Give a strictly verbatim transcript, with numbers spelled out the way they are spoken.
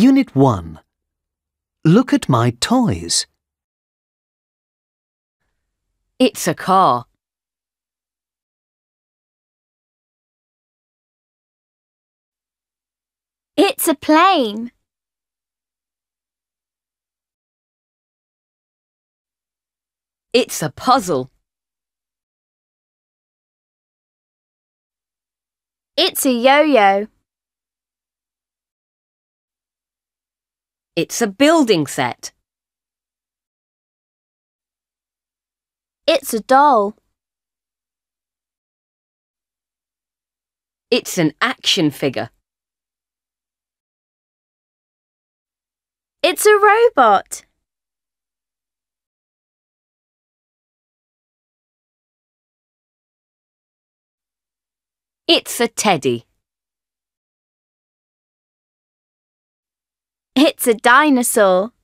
Unit one. Look at my toys. It's a car. It's a plane. It's a puzzle. It's a yo-yo. It's a building set. It's a doll. It's an action figure. It's a robot. It's a teddy. It's a dinosaur.